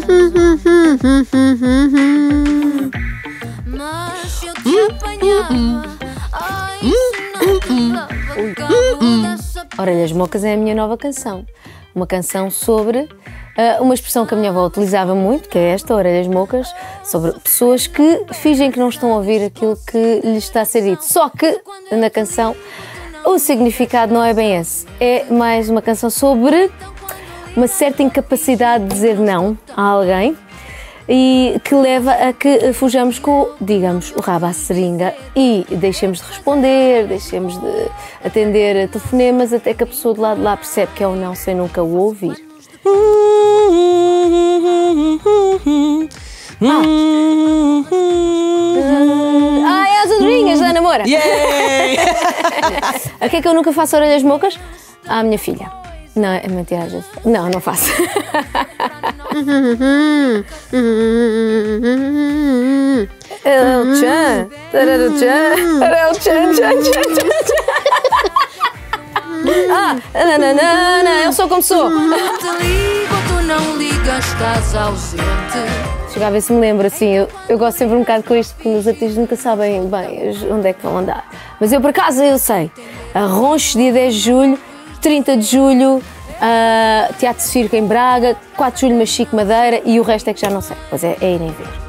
Mas eu te apanhava. Ai, se não te lava cabo dessa. Orelhas Mocas é a minha nova canção. Uma canção sobre uma expressão que a minha avó utilizava muito, que é esta, orelhas mocas, sobre pessoas que fingem que não estão a ouvir aquilo que lhes está a ser dito. Só que na canção o significado não é bem esse. É mais uma canção sobre uma certa incapacidade de dizer não a alguém e que leva a que fujamos com, digamos, o rabo à seringa e deixemos de responder, deixemos de atender telefonemas até que a pessoa do lado de lá percebe que é um não sem nunca o ouvir. É as Andorinhas da Namora! A que é que eu nunca faço orelhas mocas? À minha filha. Não, é mentira, às vezes. Não, não faço. El-chan, eu sou como sou. Eu te ligo, tu não ligas, estás ausente. Chegava e se me lembro, assim, eu gosto sempre um bocado com isto, porque os artistas nunca sabem bem onde é que vão andar. Mas eu, por acaso, eu sei. Arronches, dia 10 de julho, 30 de julho, Teatro de Circo em Braga, 4 de julho, Machico, Madeira, e o resto é que já não sei. Pois é irem ver.